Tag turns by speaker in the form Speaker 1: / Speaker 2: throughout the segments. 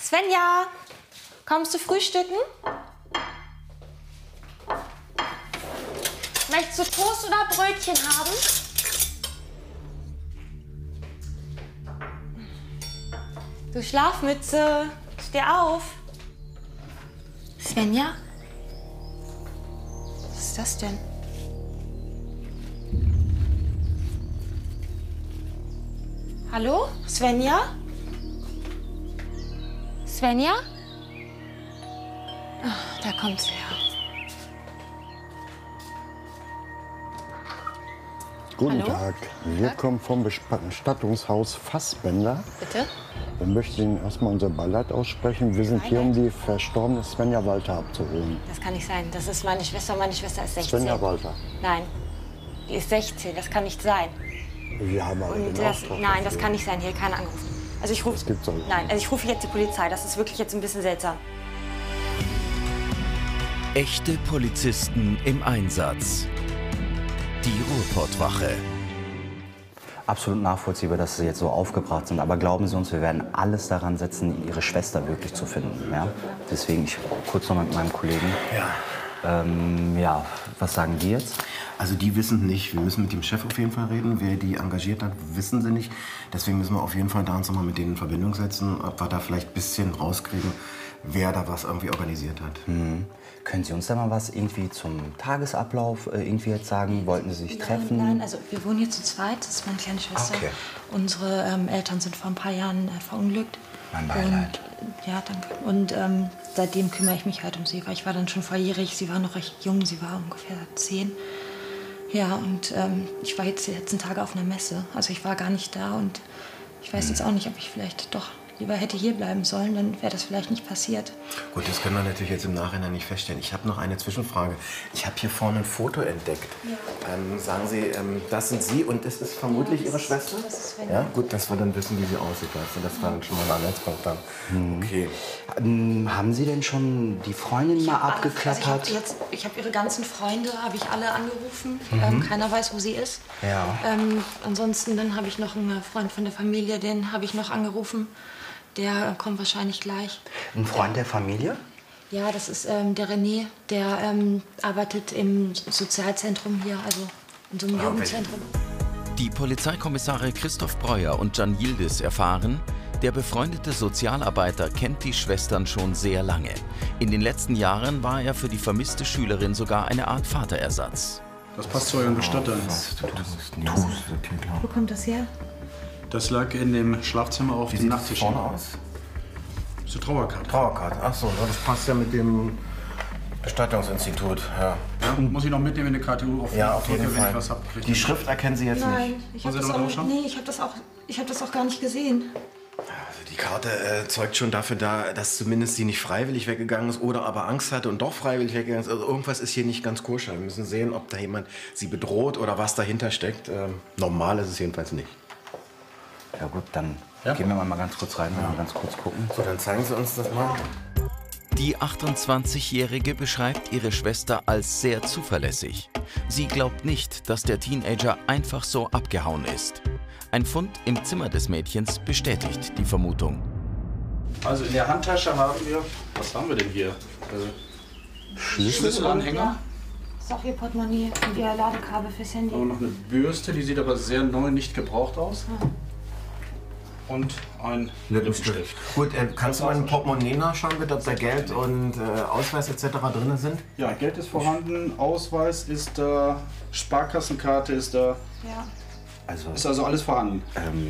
Speaker 1: Svenja, kommst du frühstücken? Möchtest du Toast oder Brötchen haben? Du Schlafmütze, steh auf. Svenja? Was ist das denn? Hallo? Svenja? Svenja? Oh, da kommt sie her.
Speaker 2: Guten
Speaker 1: Hallo?
Speaker 2: Tag. Wir kommen vom Bestattungshaus Fassbender.
Speaker 1: Bitte?
Speaker 2: Wir möchten Ihnen erstmal unser Beileid aussprechen. Wir sind hier, um die verstorbene Svenja Walter abzuholen.
Speaker 1: Das kann nicht sein. Das ist meine Schwester. Meine Schwester ist 16.
Speaker 2: Svenja Walter.
Speaker 1: Nein, die ist 16. Das kann nicht sein.
Speaker 2: Wir haben aber
Speaker 1: Und
Speaker 2: den Auftrag
Speaker 1: nein, das
Speaker 2: dafür.
Speaker 1: kann nicht sein. Hier keiner angerufen. Also ich rufe.
Speaker 2: Das gibt's doch nicht.
Speaker 1: Nein, also ich rufe jetzt die Polizei. Das ist wirklich jetzt ein bisschen seltsam.
Speaker 3: Echte Polizisten im Einsatz. Die Ruhrpottwache.
Speaker 4: Absolut nachvollziehbar, dass Sie jetzt so aufgebracht sind. Aber glauben Sie uns, wir werden alles daran setzen, Ihre Schwester wirklich zu finden. Ja? Deswegen, ich kurz noch mit meinem Kollegen.
Speaker 5: Ja.
Speaker 4: Ja, was sagen die jetzt?
Speaker 5: Also die wissen nicht. Wir müssen mit dem Chef auf jeden Fall reden. Wer die engagiert hat, wissen sie nicht. Deswegen müssen wir auf jeden Fall da uns noch mal mit denen in Verbindung setzen, ob wir da vielleicht ein bisschen rauskriegen, wer da was irgendwie organisiert hat.
Speaker 4: Können Sie uns da mal was irgendwie zum Tagesablauf irgendwie jetzt sagen? Wollten Sie sich treffen?
Speaker 6: Nein, also wir wohnen hier zu zweit, das ist meine kleine Schwester.
Speaker 4: Okay.
Speaker 6: Unsere Eltern sind vor ein paar Jahren verunglückt.
Speaker 4: Mein Beileid.
Speaker 6: Und, ja, danke. Und seitdem kümmere ich mich halt um sie, weil ich war dann schon volljährig, sie war noch recht jung, sie war ungefähr 10. Ja, und ich war jetzt die letzten Tage auf einer Messe, also ich war gar nicht da und ich weiß jetzt auch nicht, ob ich vielleicht doch lieber hätte hier bleiben sollen, dann wäre das vielleicht nicht passiert.
Speaker 5: Gut, das können wir natürlich jetzt im Nachhinein nicht feststellen. Ich habe noch eine Zwischenfrage. Ich habe hier vorne ein Foto entdeckt.
Speaker 6: Ja.
Speaker 5: Sagen Sie, das sind Sie und das ist vermutlich Ihre Schwester?
Speaker 6: Das ist Svenja.
Speaker 5: Ja, gut, dass wir dann wissen, wie sie aussieht. Weißt du? Das war dann schon mal ein Anhaltspunkt dann. Okay.
Speaker 4: Haben Sie denn schon die Freundin mal abgeklappert?
Speaker 6: Also ich habe ihre ganzen Freunde, habe ich alle angerufen. Keiner weiß, wo sie ist.
Speaker 4: Ja.
Speaker 6: Ansonsten dann habe ich noch einen Freund von der Familie, den habe ich noch angerufen. Der kommt wahrscheinlich gleich.
Speaker 4: Ein Freund der Familie?
Speaker 6: Ja, das ist der René. Der arbeitet im Sozialzentrum hier, also in so einem Jugendzentrum.
Speaker 3: Die Polizeikommissare Christoph Breuer und Jan Yildiz erfahren, der befreundete Sozialarbeiter kennt die Schwestern schon sehr lange. In den letzten Jahren war er für die vermisste Schülerin sogar eine Art Vaterersatz.
Speaker 7: Das passt zu euren Bestattern.
Speaker 6: Wo kommt das her?
Speaker 7: Das lag in dem Schlafzimmer auf dem Nachttisch.
Speaker 5: Vorne aus?
Speaker 7: Das ist eine Trauerkarte.
Speaker 5: Trauerkarte. Ach so, das passt ja mit dem Bestattungsinstitut. Ja,
Speaker 7: Ja, muss ich noch mitnehmen in die KTU auf
Speaker 5: jeden
Speaker 7: wenn
Speaker 5: Fall.
Speaker 7: ich was hab.
Speaker 5: Die Schrift erkennen Sie jetzt nicht.
Speaker 6: Nein, ich habe das, hab das auch gar nicht gesehen.
Speaker 5: Also die Karte zeugt schon dafür da, dass zumindest sie nicht freiwillig weggegangen ist oder aber Angst hatte und doch freiwillig weggegangen ist. Also irgendwas ist hier nicht ganz koscher. Wir müssen sehen, ob da jemand sie bedroht oder was dahinter steckt. Normal ist es jedenfalls nicht.
Speaker 4: Ja gut, dann gehen wir mal ganz kurz rein und mal ganz kurz gucken.
Speaker 5: So, dann zeigen Sie uns das mal.
Speaker 3: Die 28-Jährige beschreibt ihre Schwester als sehr zuverlässig. Sie glaubt nicht, dass der Teenager einfach so abgehauen ist. Ein Fund im Zimmer des Mädchens bestätigt die Vermutung.
Speaker 7: Also in der Handtasche haben wir, was haben wir denn hier? Schlüsselanhänger.
Speaker 6: Das ist auch ihr Portemonnaie und ihr Ladekabel fürs Handy.
Speaker 7: Und noch eine Bürste, die sieht aber sehr neu, nicht gebraucht aus. Und ein Lippenstift.
Speaker 5: Gut, kannst du mal im Portemonnaie nachschauen, bitte, ob da Geld und Ausweis etc. drin sind?
Speaker 7: Ja, Geld ist vorhanden, Ausweis ist da, Sparkassenkarte ist da.
Speaker 6: Ja.
Speaker 7: Ist also alles vorhanden.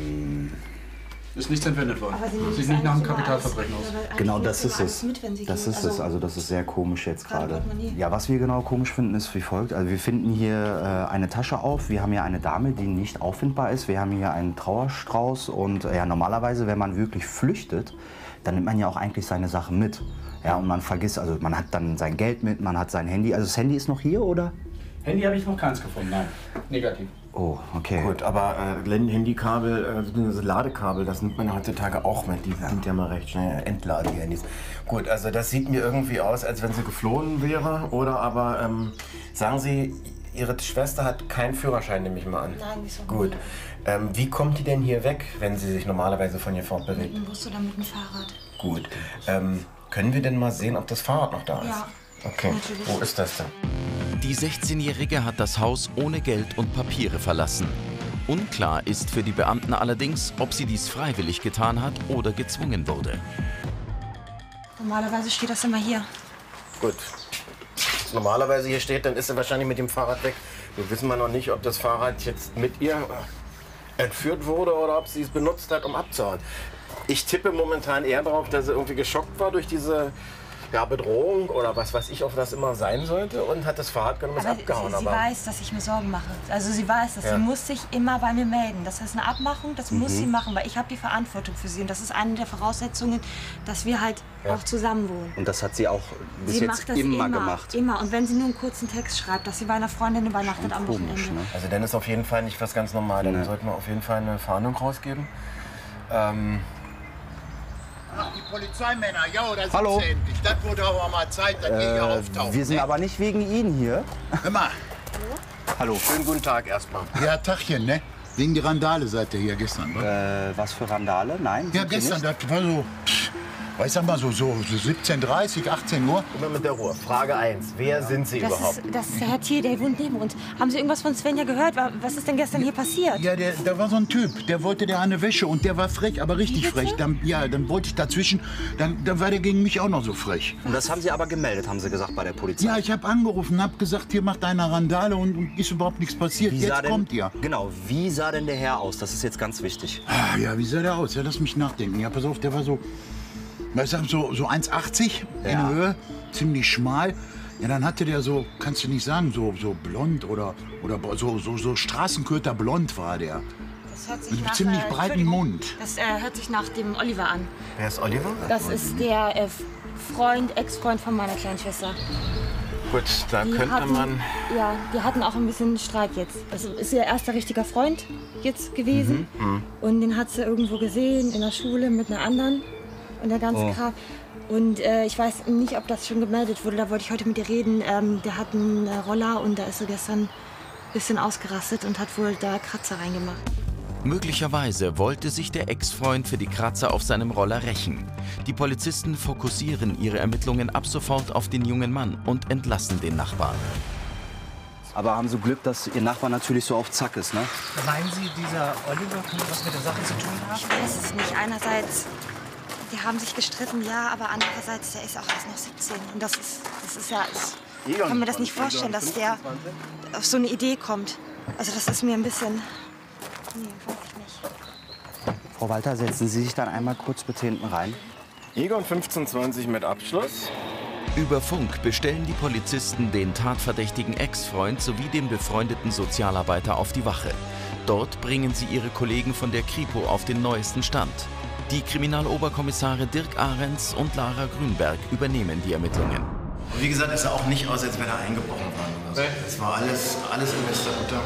Speaker 7: Ist nichts entwendet worden. Sieht nicht nach einem Kapitalverbrechen aus.
Speaker 4: Genau, das ist es. Das ist es. Also das ist sehr komisch jetzt gerade. Ja, was wir genau komisch finden, ist wie folgt. Also wir finden hier eine Tasche auf. Wir haben hier eine Dame, die nicht auffindbar ist. Wir haben hier einen Trauerstrauß. Und ja, normalerweise, wenn man wirklich flüchtet, dann nimmt man ja auch eigentlich seine Sachen mit. Ja, und man vergisst, also man hat dann sein Geld mit, man hat sein Handy. Also das Handy ist noch hier, oder?
Speaker 7: Handy habe ich noch keins gefunden, nein. Negativ.
Speaker 4: Oh, okay.
Speaker 5: Gut, aber Handykabel, bzw. Ladekabel, das nimmt man heutzutage auch mit. Die sind ja mal recht schnell entladen, die Handys. Gut, also das sieht mir irgendwie aus, als wenn sie geflohen wäre. Oder aber, sagen Sie, Ihre Schwester hat keinen Führerschein, nehme ich mal an.
Speaker 6: Nein, wieso?
Speaker 5: Gut. Wie kommt die denn hier weg, wenn sie sich normalerweise von hier fortbewegt?
Speaker 6: Mit dem Bus oder mit dem Fahrrad.
Speaker 5: Gut. Können wir denn mal sehen, ob das Fahrrad noch da ist?
Speaker 6: Ja.
Speaker 5: Okay.
Speaker 6: Natürlich.
Speaker 5: Wo ist das denn?
Speaker 3: Die 16-Jährige hat das Haus ohne Geld und Papiere verlassen. Unklar ist für die Beamten allerdings, ob sie dies freiwillig getan hat oder gezwungen wurde.
Speaker 6: Normalerweise steht das immer hier.
Speaker 5: Gut. Normalerweise hier steht, dann ist sie wahrscheinlich mit dem Fahrrad weg. Wir wissen mal noch nicht, ob das Fahrrad jetzt mit ihr entführt wurde oder ob sie es benutzt hat, um abzuhauen. Ich tippe momentan eher darauf, dass sie irgendwie geschockt war durch diese Bedrohung oder was weiß ich, auf das immer sein sollte und hat das Fahrrad genommen und ist abgehauen.
Speaker 6: Sie weiß, dass ich mir Sorgen mache. Also sie weiß das. Sie muss sich immer bei mir melden. Das ist eine Abmachung, das muss sie machen, weil ich habe die Verantwortung für sie. Und das ist eine der Voraussetzungen, dass wir halt auch zusammen wohnen.
Speaker 4: Und das hat sie auch bis
Speaker 6: Sie
Speaker 4: jetzt
Speaker 6: macht das
Speaker 4: immer gemacht?
Speaker 6: Immer. Und wenn sie nur einen kurzen Text schreibt, dass sie bei einer Freundin übernachtet am Wochenende.
Speaker 4: Komisch, ne?
Speaker 5: Also dann ist auf jeden Fall nicht was ganz normal. Dann sollten wir auf jeden Fall eine Fahndung rausgeben.
Speaker 8: Ach, die Polizeimänner, ja, da sind
Speaker 4: Hallo.
Speaker 8: sie endlich. Das wurde aber mal Zeit, dass ihr hier auftaucht.
Speaker 4: Wir sind aber nicht wegen Ihnen hier.
Speaker 8: Hör mal,
Speaker 4: Hallo.
Speaker 5: Schönen guten Tag erstmal.
Speaker 8: ja, Tachchen, ne? Wegen die Randale seid ihr hier gestern, wa?
Speaker 4: Was für Randale? Nein?
Speaker 8: Ja,
Speaker 4: sind Sie
Speaker 8: gestern,
Speaker 4: nicht?
Speaker 8: das war so, ich sag mal so 17:30, 18 Uhr.
Speaker 5: Immer mit der Ruhe. Frage 1. Wer sind Sie überhaupt?
Speaker 6: Das ist der Herr Thiel, der wohnt neben uns. Haben Sie irgendwas von Svenja gehört? Was ist denn gestern hier passiert?
Speaker 8: Ja, da war so ein Typ, der wollte der eine Wäsche und der war frech, aber richtig frech. Dann wollte ich dazwischen, dann war der gegen mich auch noch so frech.
Speaker 4: Und das haben Sie aber gemeldet, haben Sie gesagt, bei der Polizei.
Speaker 8: Ja, ich habe angerufen, habe gesagt, hier macht einer Randale und ist überhaupt nichts passiert.
Speaker 4: Wie sah
Speaker 8: Jetzt
Speaker 4: denn,
Speaker 8: kommt ihr.
Speaker 4: Genau, wie sah denn der Herr aus? Das ist jetzt ganz wichtig.
Speaker 8: Ah, ja, wie sah der aus? Ja, lass mich nachdenken. Ja, pass auf, der war so, weißt du, so 1,80 in Höhe, ziemlich schmal. Ja, dann hatte der so, kannst du nicht sagen, so blond oder so Straßenköter-blond war der.
Speaker 6: Das hört sich
Speaker 8: Mit einem
Speaker 6: nach,
Speaker 8: ziemlich breiten
Speaker 6: Entschuldigung,
Speaker 8: Mund.
Speaker 6: Das hört sich nach dem Oliver an.
Speaker 5: Wer ist Oliver?
Speaker 6: Das ist der Ex-Freund von meiner kleinen Schwester.
Speaker 5: Gut, da
Speaker 6: Die
Speaker 5: könnte
Speaker 6: hatten-
Speaker 5: man...
Speaker 6: Ja, die hatten auch ein bisschen Streit jetzt. Das ist ihr erster richtiger Freund jetzt gewesen. Und den hat sie irgendwo gesehen in der Schule mit einer anderen und der ganze Kram. Und ich weiß nicht, ob das schon gemeldet wurde. Da wollte ich heute mit ihr reden. Der hat einen Roller und da ist sie gestern ein bisschen ausgerastet und hat wohl da Kratzer reingemacht.
Speaker 3: Möglicherweise wollte sich der Ex-Freund für die Kratzer auf seinem Roller rächen. Die Polizisten fokussieren ihre Ermittlungen ab sofort auf den jungen Mann und entlassen den Nachbarn.
Speaker 4: Aber haben Sie Glück, dass Ihr Nachbar natürlich so auf Zack ist, ne?
Speaker 9: Meinen Sie, dieser Oliver könnte was mit der Sache zu tun haben?
Speaker 6: Ich weiß es nicht. Einerseits, die haben sich gestritten, ja, aber andererseits, der ist auch erst noch 17. Und das ist ja, ich kann mir das nicht vorstellen, dass der auf so eine Idee kommt. Also das ist mir ein bisschen, nee, weiß ich nicht.
Speaker 4: Frau Walter, setzen Sie sich dann einmal kurz bitte hinten rein.
Speaker 5: Egon 1520 mit Abschluss.
Speaker 3: Über Funk bestellen die Polizisten den tatverdächtigen Ex-Freund sowie den befreundeten Sozialarbeiter auf die Wache. Dort bringen sie ihre Kollegen von der Kripo auf den neuesten Stand. Die Kriminaloberkommissare Dirk Ahrens und Lara Grünberg übernehmen die Ermittlungen.
Speaker 5: Und wie gesagt, es sah auch nicht aus, als wenn er eingebrochen war. Oder so. Es war alles in bester Butter.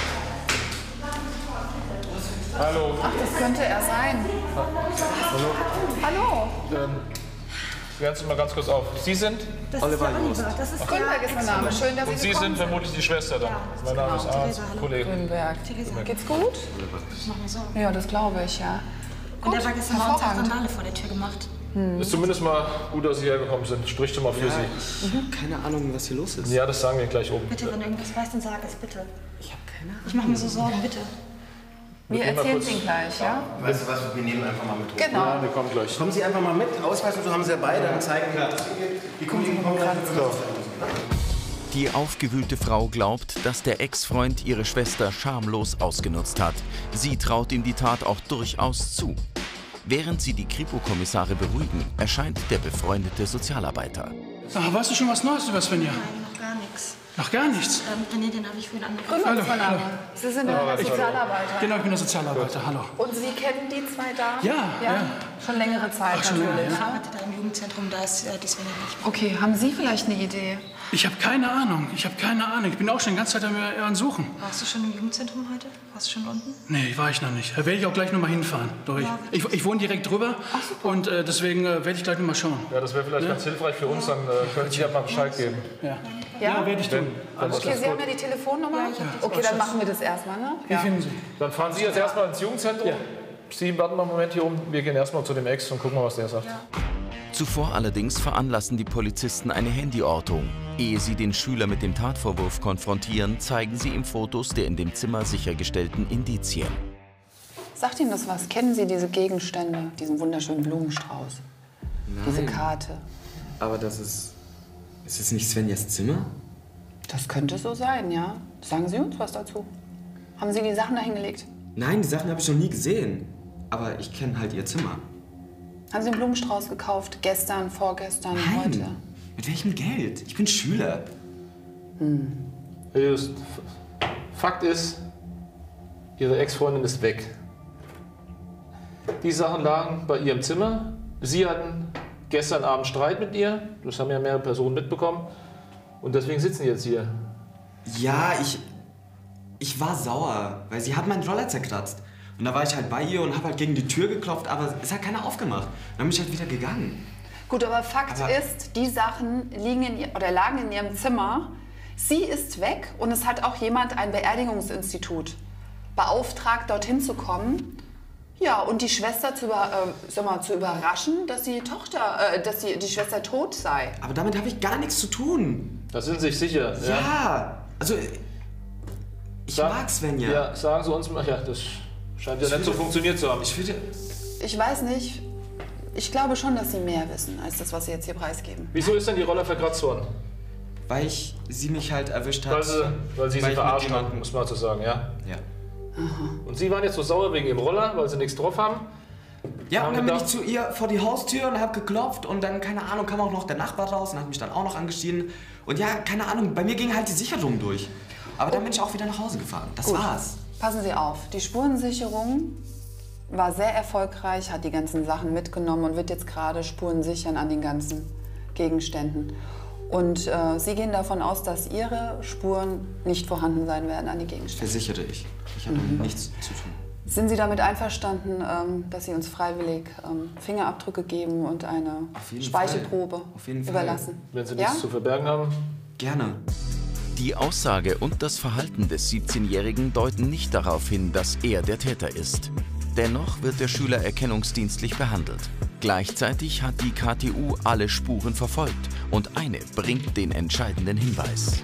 Speaker 10: Hallo.
Speaker 11: Ach, das könnte er sein.
Speaker 10: Hallo.
Speaker 11: Hallo.
Speaker 10: Klären Sie mal ganz kurz auf. Sie sind?
Speaker 6: Das ist der Oliver. Das ist
Speaker 11: Grünberg ist mein Name. Schön, dass
Speaker 10: Und
Speaker 11: Sie
Speaker 10: Sie
Speaker 11: gekommen
Speaker 10: sind vermutlich die Schwester dann. Mein Name ist Arndt, Kollege.
Speaker 11: Grünberg. Geht's gut?
Speaker 6: Mach mir Sorgen.
Speaker 11: Ja, das glaube ich, ja.
Speaker 6: Und der war gestern Abend
Speaker 11: hervorragend.
Speaker 6: Randale vor der Tür gemacht.
Speaker 10: Ist zumindest mal gut, dass Sie hergekommen sind. Spricht schon mal für Sie.
Speaker 9: Ich habe keine Ahnung, was hier los ist.
Speaker 10: Ja, das sagen wir gleich oben.
Speaker 6: Bitte, wenn du irgendwas weißt, dann sag es bitte.
Speaker 9: Ich habe keine Ahnung.
Speaker 6: Ich mache mir so Sorgen, bitte.
Speaker 11: Wir
Speaker 10: gehen mal
Speaker 11: erzählen
Speaker 10: kurz-
Speaker 11: es Ihnen gleich, ja?
Speaker 5: Weißt du was, wir nehmen einfach mal mit hoch.
Speaker 11: Genau.
Speaker 10: Ja, wir kommen gleich.
Speaker 5: Kommen Sie einfach mal mit. Ausweis und so haben Sie ja beide. Dann zeigen wir, die Kollegen kommen gerade.
Speaker 3: Die aufgewühlte Frau glaubt, dass der Ex-Freund ihre Schwester schamlos ausgenutzt hat. Sie traut ihm die Tat auch durchaus zu. Während sie die Kripo-Kommissare beruhigen, erscheint der befreundete Sozialarbeiter.
Speaker 12: Ach, weißt du schon was Neues über Svenja?
Speaker 6: Nein, noch gar nichts.
Speaker 12: Noch gar nichts?
Speaker 6: Nee, den habe ich vorhin angerufen.
Speaker 11: Grünberg ist mein Name. Sie sind der Sozialarbeiter.
Speaker 12: Genau, ich bin der Sozialarbeiter. Hallo.
Speaker 11: Und Sie kennen die zwei Damen?
Speaker 12: Ja.
Speaker 11: Schon längere Zeit
Speaker 12: Ach, schon länger,
Speaker 11: natürlich.
Speaker 6: Ich arbeite da im Jugendzentrum, da ist die Svenja nicht.
Speaker 11: Okay, haben Sie vielleicht eine Idee?
Speaker 12: Ich habe keine Ahnung. Ich bin auch schon die ganze Zeit am Suchen.
Speaker 6: Warst du schon im Jugendzentrum heute? Warst du schon unten?
Speaker 12: Nee, war ich noch nicht. Da werde ich auch gleich noch mal hinfahren. Doch,
Speaker 6: Ja,
Speaker 12: ich wohne direkt drüber und deswegen werde ich gleich noch mal schauen.
Speaker 10: Ja, das wäre vielleicht ganz hilfreich für uns. Dann können Sie ja mal Bescheid geben.
Speaker 12: Ja, werde ich tun.
Speaker 11: Okay, Sie haben ja die Telefonnummer? Okay, dann machen wir das erstmal, ne?
Speaker 12: Wie finden Sie?
Speaker 10: Dann fahren Sie jetzt erstmal ins Jugendzentrum. Sie warten mal einen Moment hier oben. Wir gehen erstmal zu dem Ex und gucken mal, was der sagt.
Speaker 11: Ja.
Speaker 3: Zuvor allerdings veranlassen die Polizisten eine Handyortung. Ehe sie den Schüler mit dem Tatvorwurf konfrontieren, zeigen sie ihm Fotos der in dem Zimmer sichergestellten Indizien.
Speaker 11: Sagt Ihnen das was? Kennen Sie diese Gegenstände, diesen wunderschönen Blumenstrauß?
Speaker 13: Nein.
Speaker 11: Diese Karte?
Speaker 13: Aber das ist... Ist es nicht Svenjas Zimmer?
Speaker 11: Das könnte so sein, ja. Sagen Sie uns was dazu. Haben Sie die Sachen da hingelegt?
Speaker 13: Nein, die Sachen habe ich noch nie gesehen. Aber ich kenne halt ihr Zimmer.
Speaker 11: Haben Sie einen Blumenstrauß gekauft? Gestern, vorgestern,
Speaker 13: Nein.
Speaker 11: heute?
Speaker 13: Mit welchem Geld? Ich bin Schüler.
Speaker 10: Just. Fakt ist, Ihre Ex-Freundin ist weg. Die Sachen lagen bei ihr im Zimmer. Sie hatten gestern Abend Streit mit ihr. Das haben ja mehrere Personen mitbekommen. Und deswegen sitzen die jetzt hier.
Speaker 13: Ja, ich war sauer, weil sie hat meinen Roller zerkratzt. Und da war ich halt bei ihr und habe halt gegen die Tür geklopft, aber es hat keiner aufgemacht. Dann bin ich halt wieder gegangen.
Speaker 11: Gut, aber Fakt ist, die Sachen lagen in ihrem Zimmer. Sie ist weg und es hat auch jemand ein Beerdigungsinstitut beauftragt, dorthin zu kommen. Ja, und die Schwester zu überraschen, dass die Schwester tot sei.
Speaker 13: Aber damit habe ich gar nichts zu tun.
Speaker 10: Da sind Sie sich sicher?
Speaker 13: Ja, also ich mag Svenja.
Speaker 10: Ja, sagen Sie uns mal. Ja, das scheint ja nicht so funktioniert zu haben.
Speaker 11: Ich weiß nicht. Ich glaube schon, dass Sie mehr wissen, als das, was Sie jetzt hier preisgeben.
Speaker 10: Wieso ist denn die Roller verkratzt worden?
Speaker 13: Weil sie mich halt erwischt hat.
Speaker 10: Weil Sie sie verarscht haben, muss man so sagen, ja?
Speaker 13: Ja.
Speaker 11: Aha.
Speaker 10: Und Sie waren jetzt so sauer wegen Ihrem Roller, weil Sie nichts drauf haben?
Speaker 13: Ja, und dann bin ich zu ihr vor die Haustür und habe geklopft und dann, keine Ahnung, kam auch noch der Nachbar raus und hat mich dann auch noch angeschrien. Und ja, keine Ahnung, bei mir ging halt die Sicherung durch. Aber dann bin ich auch wieder nach Hause gefahren. Das war's.
Speaker 11: Passen Sie auf, die Spurensicherung war sehr erfolgreich, hat die ganzen Sachen mitgenommen und wird jetzt gerade Spuren sichern an den ganzen Gegenständen. Und Sie gehen davon aus, dass Ihre Spuren nicht vorhanden sein werden an die Gegenstände?
Speaker 13: Versichere ich. Ich habe damit nichts zu tun.
Speaker 11: Sind Sie damit einverstanden, dass Sie uns freiwillig Fingerabdrücke geben und eine Speichelprobe überlassen?
Speaker 10: Wenn Sie nichts zu verbergen haben?
Speaker 13: Gerne.
Speaker 3: Die Aussage und das Verhalten des 17-Jährigen deuten nicht darauf hin, dass er der Täter ist. Dennoch wird der Schüler erkennungsdienstlich behandelt. Gleichzeitig hat die KTU alle Spuren verfolgt und eine bringt den entscheidenden Hinweis.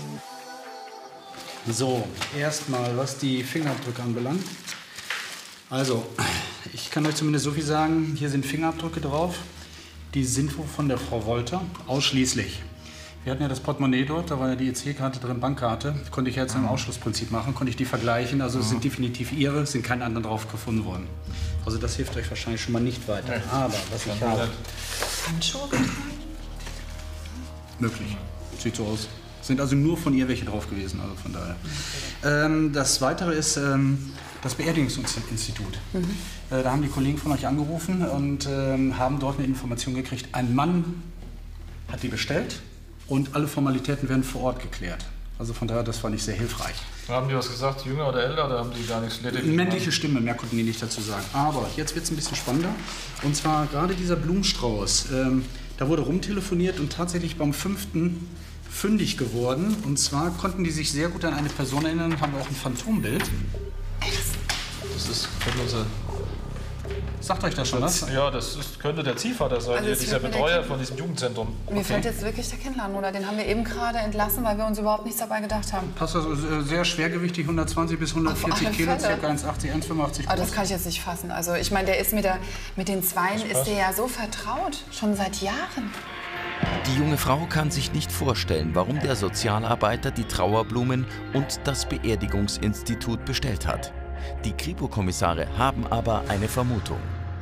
Speaker 12: So, erstmal, was die Fingerabdrücke anbelangt. Also, ich kann euch zumindest so viel sagen, hier sind Fingerabdrücke drauf. Die sind von der Frau Wolter, ausschließlich. Wir hatten ja das Portemonnaie dort, da war ja die EC-Karte drin, Bankkarte. Konnte ich jetzt im Ausschlussprinzip machen, konnte ich die vergleichen. Also es sind definitiv ihre, sind keine anderen drauf gefunden worden. Also das hilft euch wahrscheinlich schon mal nicht weiter. Aber was ich habe...
Speaker 11: Handschuhe getragen?
Speaker 12: Möglich. Sieht so aus. Sind also nur von ihr welche drauf gewesen, also von daher. Das Weitere ist das Beerdigungsinstitut. Da haben die Kollegen von euch angerufen und haben dort eine Information gekriegt. Ein Mann hat die bestellt. Und alle Formalitäten werden vor Ort geklärt. Also von daher, das war nicht sehr hilfreich.
Speaker 10: Haben die was gesagt, jünger oder älter, oder haben die gar nichts lediglich gemacht?
Speaker 12: Männliche Stimme, mehr konnten die nicht dazu sagen. Aber jetzt wird es ein bisschen spannender. Und zwar gerade dieser Blumenstrauß. Da wurde rumtelefoniert und tatsächlich beim 5. fündig geworden. Und zwar konnten die sich sehr gut an eine Person erinnern, haben auch ein Phantombild.
Speaker 10: Das ist unser...
Speaker 12: Sagt euch das schon was?
Speaker 10: Ja, könnte der Ziehvater sein,
Speaker 11: Also
Speaker 10: dieser Betreuer von diesem Jugendzentrum.
Speaker 11: Mir fällt jetzt wirklich der Kinnladen, oder? Den haben wir eben gerade entlassen, weil wir uns überhaupt nichts dabei gedacht haben.
Speaker 12: Passt also sehr schwergewichtig, 120 bis 140 Kilo, ca. 1,80, 1,85
Speaker 11: Aber das kann ich jetzt nicht fassen. Also ich meine, der ist mit den Zweien ist der ja so vertraut, schon seit Jahren.
Speaker 3: Die junge Frau kann sich nicht vorstellen, warum der Sozialarbeiter die Trauerblumen und das Beerdigungsinstitut bestellt hat. Die Kripo-Kommissare haben aber eine Vermutung.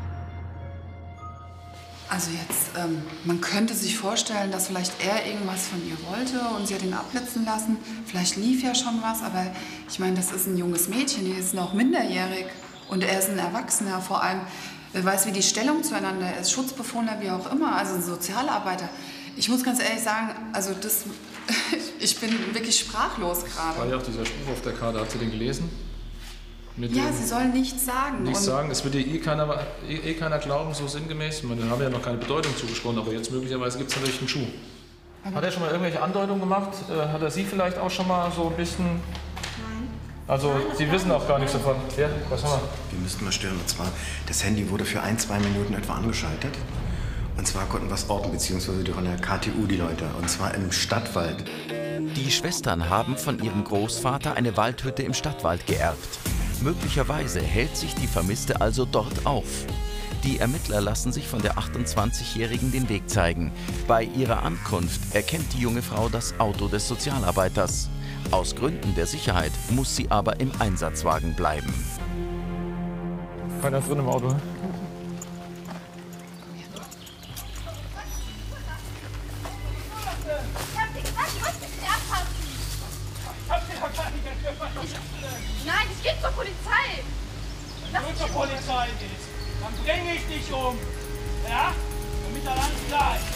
Speaker 11: Also jetzt, man könnte sich vorstellen, dass vielleicht er irgendwas von ihr wollte und sie hat ihn abblitzen lassen. Vielleicht lief ja schon was, aber ich meine, das ist ein junges Mädchen, die ist noch minderjährig und er ist ein Erwachsener. Vor allem, wer weiß, wie die Stellung zueinander ist, Schutzbefohlener, wie auch immer, also ein Sozialarbeiter. Ich muss ganz ehrlich sagen, also das, ich bin wirklich sprachlos gerade.
Speaker 10: War ja auch dieser Spruch auf der Karte, hat sie den gelesen?
Speaker 11: Ja, sie sollen nichts sagen.
Speaker 10: Nichts sagen, es wird dir keiner glauben, so sinngemäß. Wir haben ja noch keine Bedeutung zugesprochen, aber jetzt möglicherweise gibt es natürlich einen Schuh. Hat er schon mal irgendwelche Andeutungen gemacht? Hat er Sie vielleicht auch schon mal so ein bisschen...
Speaker 6: Nein.
Speaker 10: Also, Sie wissen auch gar nichts davon. Ja, was haben wir?
Speaker 5: Wir müssten mal stören. Und zwar, das Handy wurde für 1-2 Minuten etwa angeschaltet. Und zwar konnten wir es orten, beziehungsweise von der KTU die Leute. Und zwar im Stadtwald.
Speaker 3: Die Schwestern haben von ihrem Großvater eine Waldhütte im Stadtwald geerbt. Möglicherweise hält sich die Vermisste also dort auf. Die Ermittler lassen sich von der 28-Jährigen den Weg zeigen. Bei ihrer Ankunft erkennt die junge Frau das Auto des Sozialarbeiters. Aus Gründen der Sicherheit muss sie aber im Einsatzwagen bleiben.
Speaker 10: Keiner drin im Auto.
Speaker 14: Nein, ich gehe zur Polizei. Wenn du zur Polizei gehst, dann bringe ich dich um. Ja? Damit er ganz klar ist.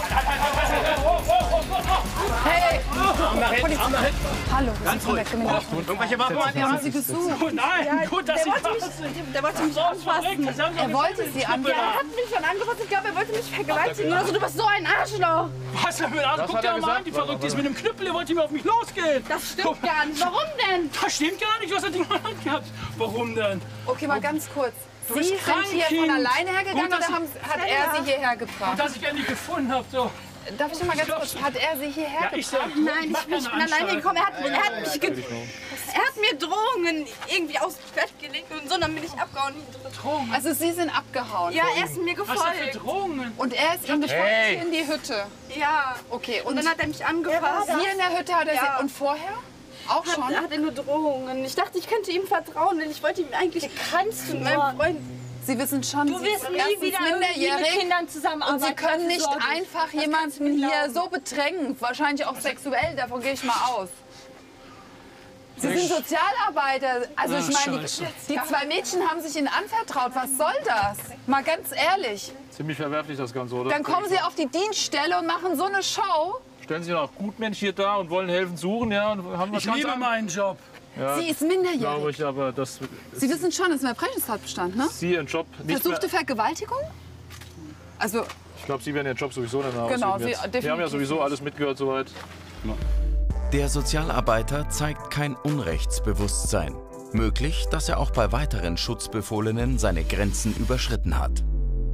Speaker 11: Hey!
Speaker 14: Polizei.
Speaker 11: Hallo, wir sind
Speaker 14: Ganz
Speaker 11: von der
Speaker 14: ruhig.
Speaker 11: Kriminalpolizei.
Speaker 14: Irgendwelche Waffen?
Speaker 11: Wir haben Sie gesucht.
Speaker 14: Nein, gut, dass Sie
Speaker 11: Der wollte mich anfassen. Er wollte Sie anfassen.
Speaker 14: Er hat mich schon angefasst. Ich glaube, er wollte mich vergewaltigen. Also, du bist so ein Arschloch. Was für ein Arschloch? Guck dir mal an, die Verrückte ist mit dem Knüppel. Er wollte mir auf mich losgehen. Das stimmt gar nicht. Warum denn? Das stimmt gar nicht. Du hast das Ding in der Hand gehabt. Warum denn?
Speaker 11: Okay, mal ganz kurz.
Speaker 14: Du
Speaker 11: Sie
Speaker 14: bist
Speaker 11: sind
Speaker 14: krank,
Speaker 11: hier von
Speaker 14: Kind.
Speaker 11: alleine hergegangen
Speaker 14: Gut, dass
Speaker 11: oder hat er Sie hierher gebracht?
Speaker 14: Und dass ich endlich gefunden habe, so.
Speaker 11: Darf ich noch mal ganz kurz, hat er Sie hierher
Speaker 14: Ja,
Speaker 11: gebracht?
Speaker 14: Nein, ich bin alleine gekommen. Er
Speaker 15: hat mir Drohungen irgendwie aufs Bett gelegt und so, dann bin ich abgehauen.
Speaker 11: Drohungen? Also Sie sind abgehauen?
Speaker 15: Ja, er ist mir gefolgt.
Speaker 14: Was denn für Drohungen?
Speaker 11: Und er ist Ihnen gefolgt in die Hütte?
Speaker 15: Ja.
Speaker 11: Okay,
Speaker 15: Und dann hat er mich angefasst.
Speaker 11: Hier in der Hütte hat er Sie... Und vorher? Auch schon?
Speaker 15: Hat er nur Drohungen. Ich dachte, ich könnte ihm vertrauen, denn ich wollte ihm eigentlich... Kannst du meinem Freund...
Speaker 11: Sie wissen schon,
Speaker 15: Du
Speaker 11: Sie
Speaker 15: wirst
Speaker 11: sind
Speaker 15: nie
Speaker 11: erstens
Speaker 15: wieder irgendwie
Speaker 11: minderjährig
Speaker 15: mit Kindern zusammenarbeiten.
Speaker 11: und Sie können nicht
Speaker 15: Sorge.
Speaker 11: einfach
Speaker 15: Das
Speaker 11: jemanden
Speaker 15: kannst du mir
Speaker 11: hier
Speaker 15: glauben.
Speaker 11: so bedrängen. Wahrscheinlich auch sexuell, davon gehe ich mal aus. Sie sind Sozialarbeiter. Also ich meine, die 2 Mädchen haben sich Ihnen anvertraut. Was soll das? Mal ganz ehrlich.
Speaker 10: Ziemlich verwerflich das Ganze, oder?
Speaker 11: Dann kommen Sie auf die Dienststelle und machen so eine Show.
Speaker 10: Stellen Sie noch Gutmensch hier da und wollen helfen suchen, ja? Und haben was
Speaker 14: Ich liebe meinen Job.
Speaker 10: Ja,
Speaker 11: Sie ist minderjährig.
Speaker 10: Glaube ich, aber das
Speaker 11: Sie wissen schon, das ist ein Verbrechungstatbestand, ne?
Speaker 10: Sie Ihren Job nicht
Speaker 11: Versuchte
Speaker 10: mehr,
Speaker 11: Vergewaltigung? Also,
Speaker 10: ich glaube, Sie werden Ihren Job sowieso nicht mehr
Speaker 11: Genau,
Speaker 10: ausüben
Speaker 11: Sie
Speaker 10: jetzt. Wir haben
Speaker 11: definitiv
Speaker 10: ja sowieso
Speaker 11: nicht.
Speaker 10: alles mitgehört soweit.
Speaker 3: Der Sozialarbeiter zeigt kein Unrechtsbewusstsein. Möglich, dass er auch bei weiteren Schutzbefohlenen seine Grenzen überschritten hat.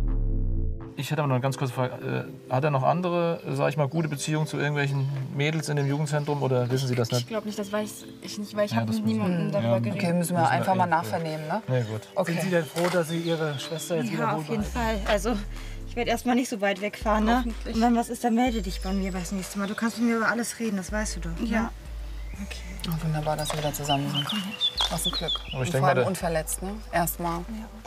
Speaker 10: Ich hätte aber noch eine ganz kurze Frage. Hat er noch andere, sag ich mal, gute Beziehungen zu irgendwelchen Mädels in dem Jugendzentrum oder wissen Sie das nicht?
Speaker 15: Ich glaube nicht, das weiß ich nicht, weil ich
Speaker 10: Ja,
Speaker 15: habe
Speaker 10: das
Speaker 15: mit
Speaker 10: müssen wir-
Speaker 15: niemandem darüber
Speaker 10: ja,
Speaker 15: geredet.
Speaker 11: okay, müssen wir einfach mal nachvernehmen, ne?
Speaker 10: Nee, gut.
Speaker 11: Okay.
Speaker 9: Sind Sie denn froh, dass Sie Ihre Schwester jetzt wieder
Speaker 6: Ja,
Speaker 9: wohl
Speaker 6: auf jeden
Speaker 9: behalten?
Speaker 6: Fall. Also, ich werde erstmal nicht so weit wegfahren, ne?
Speaker 15: Hoffentlich.
Speaker 6: Und wenn was ist, dann melde dich bei mir das nächste Mal. Du kannst mit mir über alles reden, das weißt du doch.
Speaker 15: Ja.
Speaker 6: Okay.
Speaker 11: Oh, wunderbar, dass wir wieder zusammen sind. Was ein Glück.
Speaker 10: Aber ich
Speaker 11: Und
Speaker 10: denke
Speaker 11: vor
Speaker 10: mal,
Speaker 11: allem
Speaker 10: der-
Speaker 11: unverletzt, ne? Erstmal.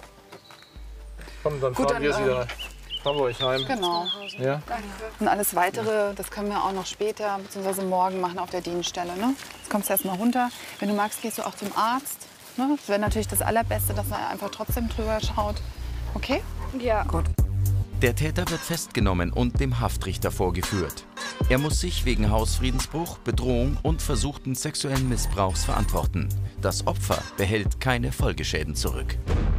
Speaker 10: Komm, dann
Speaker 11: Gut,
Speaker 10: fahren wir
Speaker 11: dann,
Speaker 10: Sie da. Fahren wir euch heim.
Speaker 11: Genau.
Speaker 10: Ja?
Speaker 11: Und alles Weitere, das können wir auch noch später bzw. morgen machen auf der Dienststelle. Ne? Jetzt kommst du erst mal runter. Wenn du magst, gehst du auch zum Arzt. Ne? Das wäre natürlich das Allerbeste, dass er einfach trotzdem drüber schaut. Okay?
Speaker 15: Ja.
Speaker 11: Gut.
Speaker 3: Der Täter wird festgenommen und dem Haftrichter vorgeführt. Er muss sich wegen Hausfriedensbruch, Bedrohung und versuchten sexuellen Missbrauchs verantworten. Das Opfer behält keine Folgeschäden zurück.